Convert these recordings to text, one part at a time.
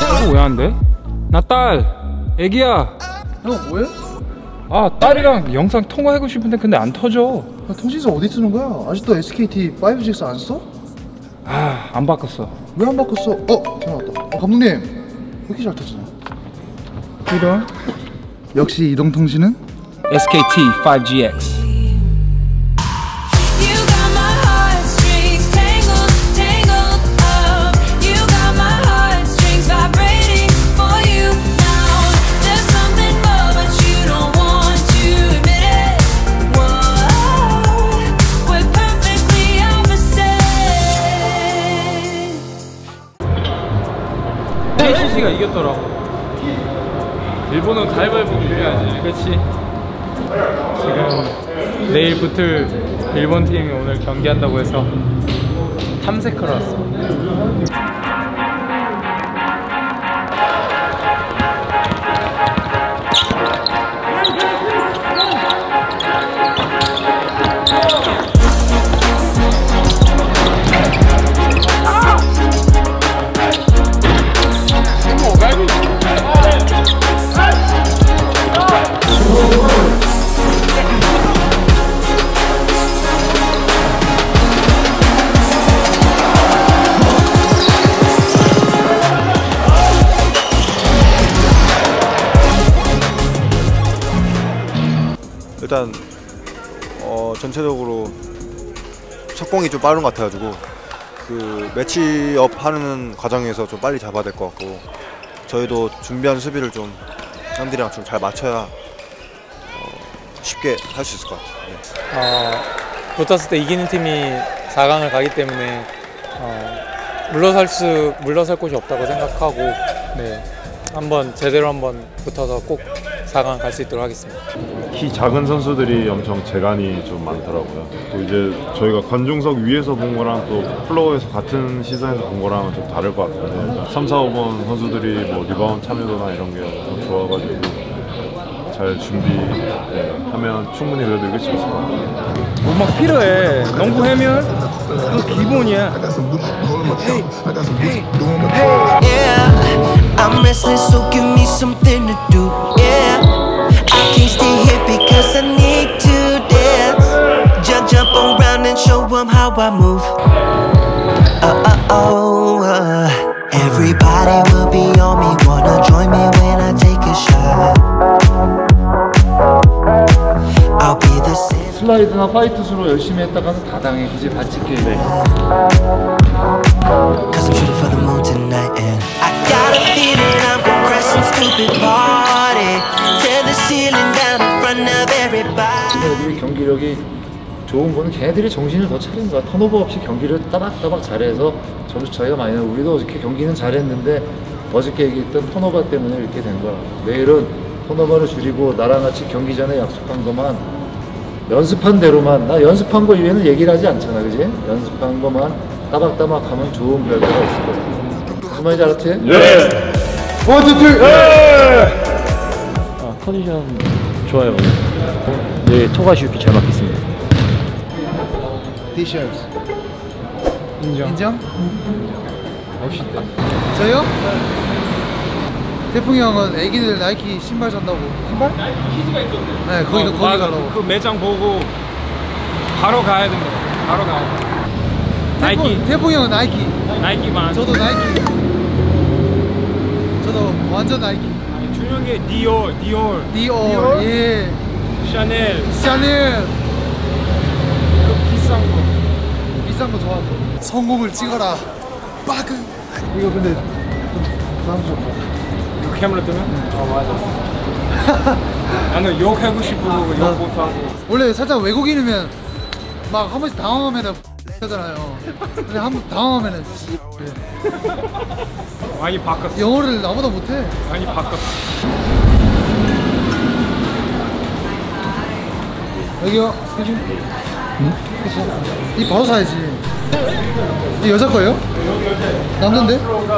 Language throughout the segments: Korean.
왜 안 돼? 나 딸, 애기야. 형 뭐해? 아, 딸이랑 영상 통화하고 싶은데 근데 안 터져. 야, 통신사 어디 쓰는 거야? 아직도 SKT 5G 안 써? 아, 안 바꿨어. 왜 안 바꿨어? 전화 왔다. 감독님, 왜 이렇게 잘 터지냐? 이런? 역시 이동통신은? SKT 5GX. KCC가 이겼더라고. 일본은 가위바위보 이겨야지. 그렇지. 지금 내일 붙을 일본 팀이 오늘 경기한다고 해서 탐색하러 왔어. 일단 전체적으로 속공이 좀 빠른 것 같아가지고 그 매치업 하는 과정에서 좀 빨리 잡아야 될 것 같고, 저희도 준비한 수비를 좀 형들이랑 좀 잘 맞춰야 쉽게 할 수 있을 것 같아요. 붙었을 때 이기는 팀이 4강을 가기 때문에 물러설 곳이 없다고 생각하고, 네, 제대로 한번 붙어서 꼭 4강 갈 수 있도록 하겠습니다. 키 작은 선수들이 엄청 재간이 좀 많더라고요. 또 이제 저희가 관중석 위에서 본 거랑 또 플로어에서 같은 시선에서 본 거랑은 좀 다를 것 같은데, 3, 4, 5번 선수들이 뭐 리바운드 참여도나 이런 게 너무 좋아가지고 잘 준비하면 충분히 그래도 이길 수 있을 것 같아요. 막 필요해. 농구 하면 그 기본이야. I'm restless, so give me something to do. Yeah, I can't stay here because I need to dance. Jump around and show them how I move. Everybody will be on me, wanna join me when I take a shot. I'll be the same. 슬라이드나 화이트수로 열심히 했다가는 다 당해. 이제 반칙해. Cause I'm shooting for the moon tonight and I got a feeling I'm gonna crash some stupid party. Tear the ceiling down in front of everybody. 걔네들이 경기력이 좋은 거는 걔네들이 정신을 더 차린 거야. 턴오버 없이 경기를 따박따박 잘해서 점수 차이가 많이 나고, 우리도 어저께 경기는 잘했는데 어저께 얘기했던 턴오버 때문에 이렇게 된 거야. 내일은 턴오버를 줄이고 나랑 같이 경기 전에 약속한 것만, 연습한 대로만, 나 연습한 거 이외에는 얘기를 하지 않잖아, 그지? 연습한 것만 따박따박 하면 좋은 결과가 있을 거야. 무슨 말인지 알았지? 네! 원, 투, 쓰리! 네! 컨디션 좋아요. 네, 토가시우키 잘 맞겠습니다. 티셔츠 인정. 인정? 멋있다. 저요? 태풍이 형은 애기들 나이키 신발 산다고. 신발? 키즈가 있던데. 네, 거기 가려고. 그 매장 보고 바로 가야 됩니다. 바로 가야 돼. 나이키. 태풍이 형은 나이키. 나이키만. 저도 나이키. 저도 완전 나이키. 아니, 준영이 디올. 디올. 예. 샤넬. 그 비싼 거 좋아하고. 성공을 찍어라. 빠그. 이거 근데 좀 부담스럽다. 이거 카메라 뜨면? 맞아. 나는 욕하고 싶고 욕 못하고. 원래 살짝 외국인이면 막 한 번씩 당황하면은 하잖아요. 근데 한 번 당황하면은 많이 바꿨어. 영어를 나보다 못해. 많이 바꿨어. 여기요. 응? 이 바로 사야지. 이 여자 거예요? 남잔데?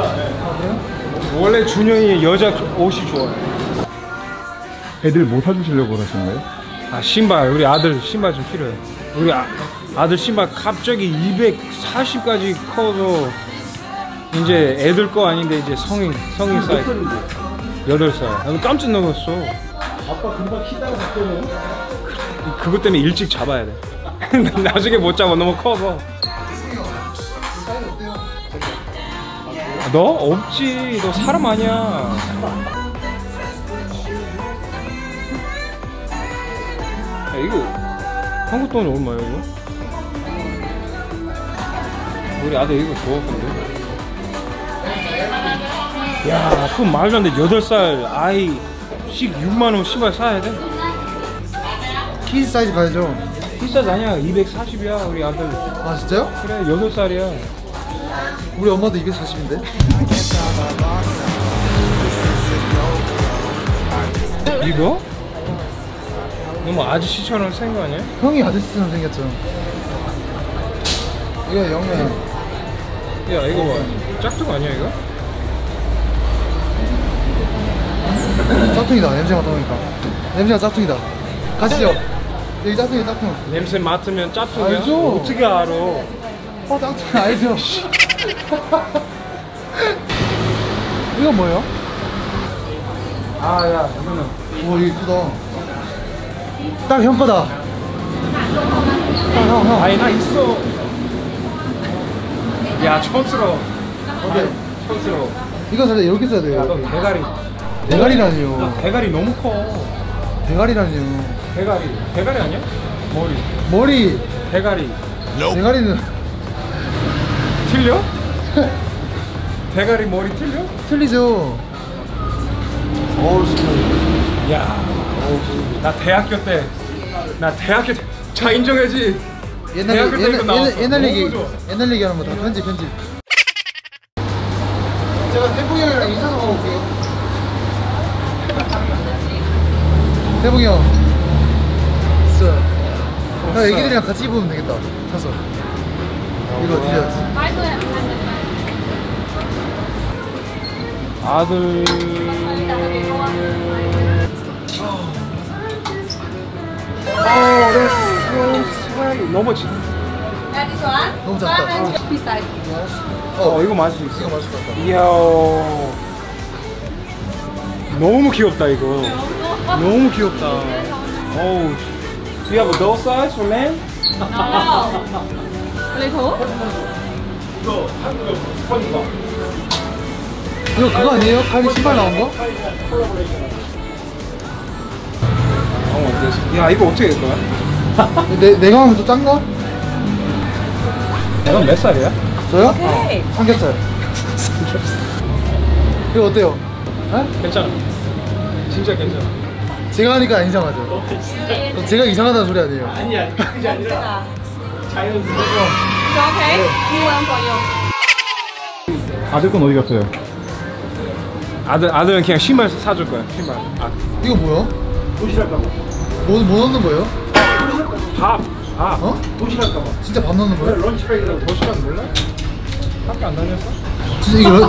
원래 준영이 여자 옷이 좋아요. 애들 뭐 사주시려고 그러시는 거예요? 아, 신발. 우리 아들 신발 좀 필요해. 우리 아들 신발 갑자기 240까지 커서 이제 애들 거 아닌데 이제 성인 사이즈 8살. 나도 깜짝 놀랐어. 아빠 금방 키다가 바뀌어요. 그것 때문에 일찍 잡아야 돼. 나중에 못 잡아. 너무 커서. 너? 없지. 너 사람 아니야. 야, 이거 한국 돈 얼마야 이거? 우리 아들 이거 좋았던데. 야, 그럼 말도 안 돼. 8살 아이 6만원 신발 사야 돼? 키즈 사이즈 가야죠. 비싸지 아니야. 240이야 우리 아들. 아 진짜요? 그래 8살이야. 우리 엄마도 240인데. 이거? 너무 아저씨처럼 생긴 거 아니야? 형이 아저씨처럼 생겼죠. 이거 영이야. 야 이거 봐. 짝퉁 아니야 이거? 짝퉁이다. 냄새가 맡아보니까. 냄새가 짝퉁이다. 가시죠. 여기 짝퉁이 짝퉁. 냄새 맡으면 짝퉁이야? 알죠. 어떻게 알아? 짝퉁 알죠. 이건 뭐예요? 아 야 이거는 오 이거 이쁘다. 딱 형 거다. 형. 아니 나 있어. 야 촌스러워. 어때? 촌스러워. 이거 살짝 이렇게 써야 돼요. 야너 대가리. 대가리라니요. 대가리 너무 커. 대가리라니요. 대가리 아니야? 머리. 대가리. 대가리는 틀려? 대가리 머리 틀려? 틀리죠. 야, 나 대학교 때 자 인정해지. 대학교 때 이거 나왔어. 옛날 얘기 너무 좋아. 옛날 얘기 하는 거 다 편집. 제가 태풍이 형이랑 인사 좀 하고 올게요. 태풍이 형. 형 애기들이랑 같이 입으면 되겠다. 사서. 이거 드려야지. 아들. 너무 너무 작다. 이거 맞을 수 있어. 이거 맛있을 것 같다. 이야. 너무 귀엽다 이거. 너무 귀엽다. 어우. Do you have a doll size for men? 이거 그거 아니에요? 칼리 신발 나온 거? 야 이거 어떻게 될 거야? 내가 하면 또 짠가? 넌 몇 살이야? 저요? 삼겹살. 이거 어때요? 어? 괜찮아. 진짜 괜찮아. 제가 하니까 안 이상하죠? 제가 이상하다는 소리 아니에요? 아니야. 그게 아니라 자연스러워. 아들 건 어디 갔어요? 아들은 그냥 신발 사줄 거야. 신발. 아. 이거 뭐야? 도시락 가봐. 뭐 넣는 거예요? 밥. 어? 도시락 가봐. 진짜 밥 넣는 거예요? 런치백이라고 도시락 몰라? 학교 안 다녔어? 진짜 이거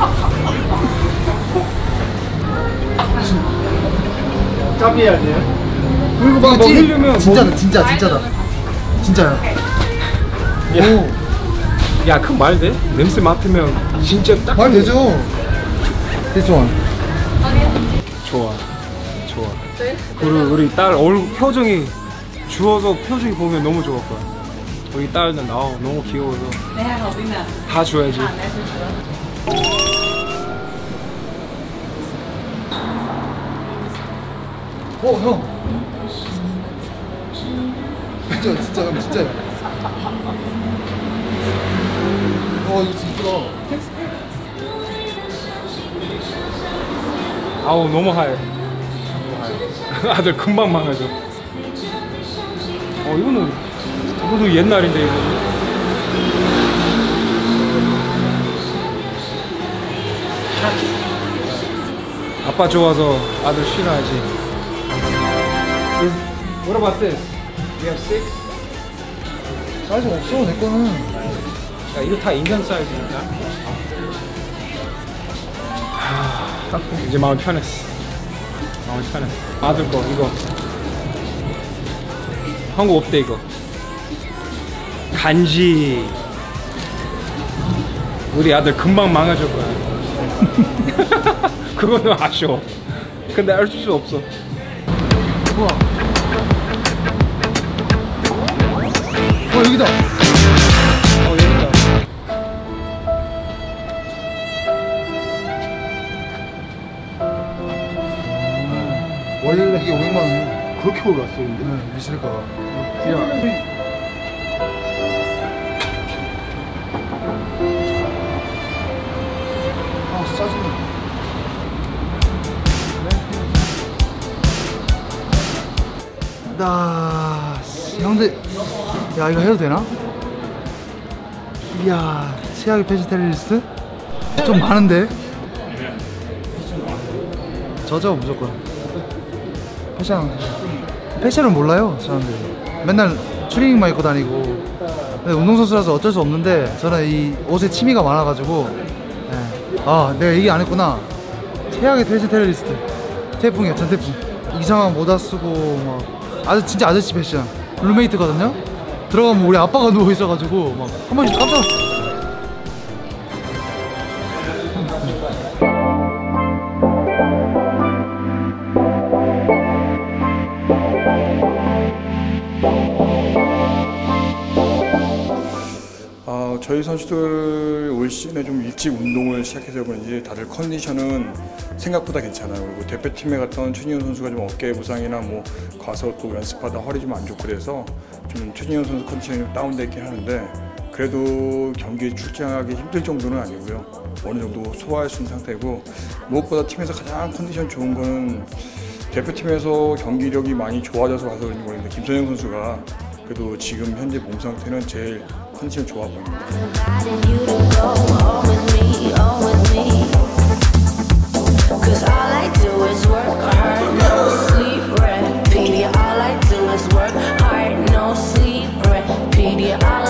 짭이 아니에요? 이거 막 먹으려면 진짜다. 진짜야. 오, 야, 그 말 돼? 냄새 맡으면 진짜 딱. 말 되죠? 대충. 좋아. 그리고 우리 딸 얼굴 표정이 주워서 표정이 보면 너무 좋을 거야. 우리 딸은 너무 귀여워서 다 줘야지. 형. 진짜 형 진짜요. 이거 진짜 이쁘다. 아우 너무 하얘. 아들 금방 망가져. 이것도 옛날인데 이거. 아빠 좋아서 아들 싫어하지. What about this? We have 6? 사이즈 없어 내 거는. 야, 이거 다 인간 사이즈니까. 이제 마음 편했어. 아들 거 이거. 한국 없대 이거. 간지. 우리 아들 금방 망해질 거야. 그거는 아쉬워. 근데 알 수 없어. 우와. 여기다. 여기다. 원래 이게 500만 원. 그렇게 올랐어, 근데? 네, 미실가가. 야. 짜증나. 형들, 야, 이거 해도 되나? 이야, 최악의 베지테리언 리스트? 좀 많은데? 저죠, 무조건. 패션은 몰라요, 사람들이. 맨날 추리닝만 입고 다니고. 근데 운동선수라서 어쩔 수 없는데, 저는 이 옷에 취미가 많아가지고. 네. 아, 내가 얘기 안 했구나. 최악의 베지테리언리스트. 태풍이야, 전태풍. 이상한 모자 쓰고, 막. 진짜 아저씨 패션. 룸메이트거든요? 들어가면 우리 아빠가 누워있어가지고, 막, 한 번씩 깜짝 저희 선수들 올 시즌에 좀 일찍 운동을 시작해서 그런지 다들 컨디션은 생각보다 괜찮아요. 그리고 대표팀에 갔던 최진현 선수가 좀 어깨 부상이나 뭐 가서 또 연습하다 허리 좀 안 좋고 그래서 좀 최진현 선수 컨디션이 좀 다운돼 있긴 하는데 그래도 경기에 출장하기 힘들 정도는 아니고요. 어느 정도 소화할 수 있는 상태고 무엇보다 팀에서 가장 컨디션 좋은 거는 대표팀에서 경기력이 많이 좋아져서 와서 그런 거는데 김선영 선수가 그래도 지금 현재 몸 상태는 제일 컨디션 좋아 보입니다. All I do is work hard, no sleep, repeat it.